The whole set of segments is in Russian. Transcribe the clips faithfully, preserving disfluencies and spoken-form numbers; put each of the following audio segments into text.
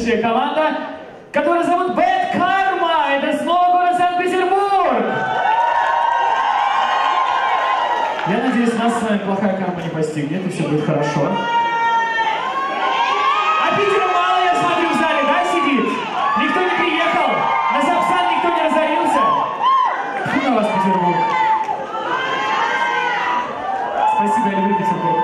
следующая команда, которую зовут Bad Karma. Это снова город Санкт-Петербург. Я надеюсь, нас с вами плохая карма не постигнет, и все будет хорошо. А Питера мало, я смотрю, в зале, да, сидит? Никто не приехал? На Запсан никто не разорился? Фу на вас, Петербург. Спасибо, я люблю Петербург.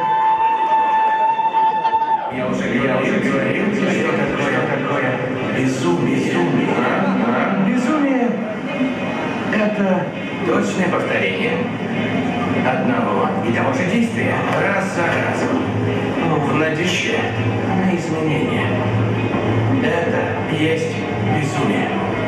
Я уже, я уже говорил, что такое, такое безумие. Безумие. А? А? Безумие – это точное повторение одного и того же действия раз за разом в надежде на изменения. Это есть безумие.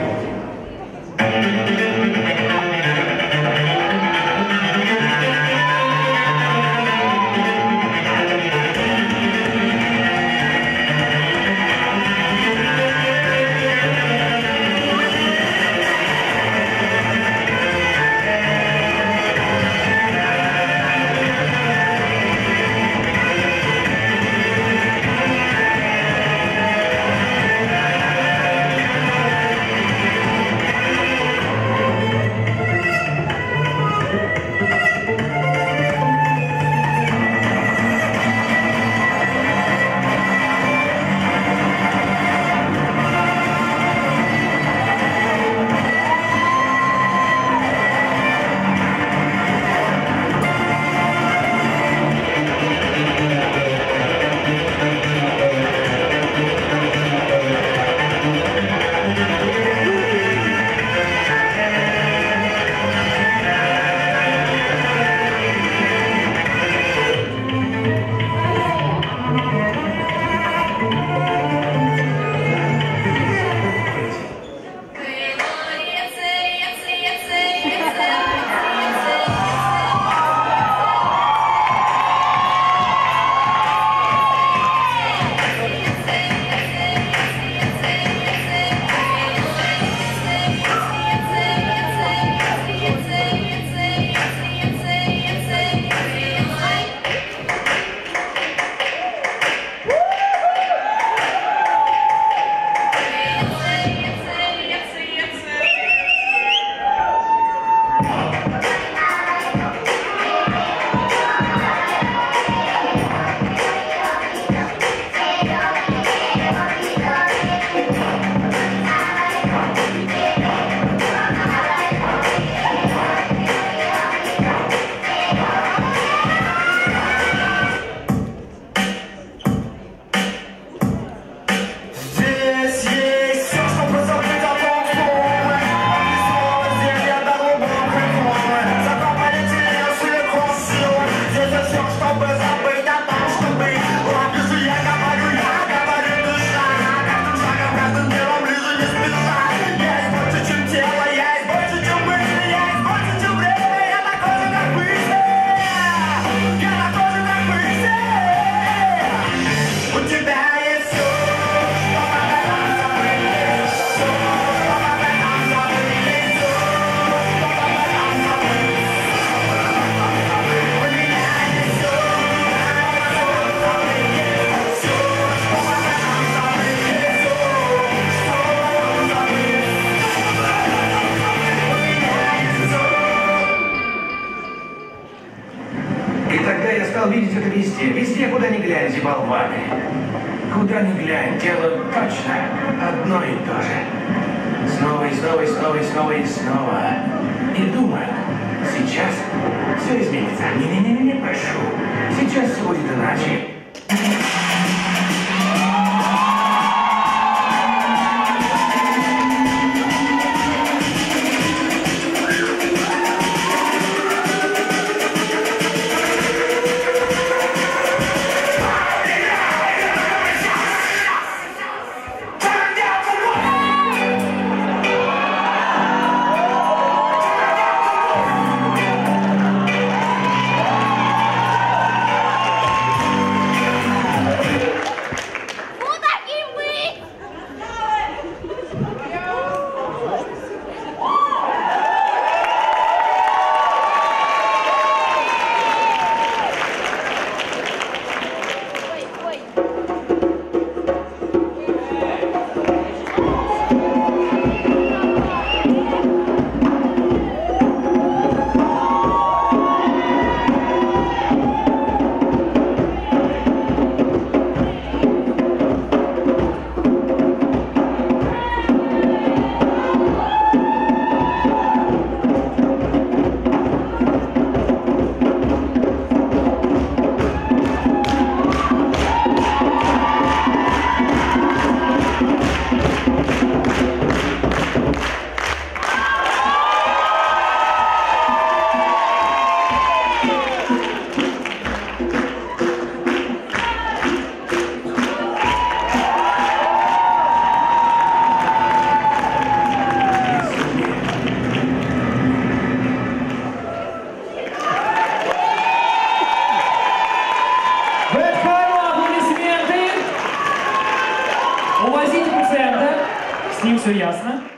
Видеть это везде, везде, куда ни глянь, болваны. Куда ни глянь, дело точно одно и то же. Снова и снова и снова и снова и снова. И думаю, сейчас все изменится. Не-не-не-не, прошу. Сейчас все будет иначе. С ним все ясно.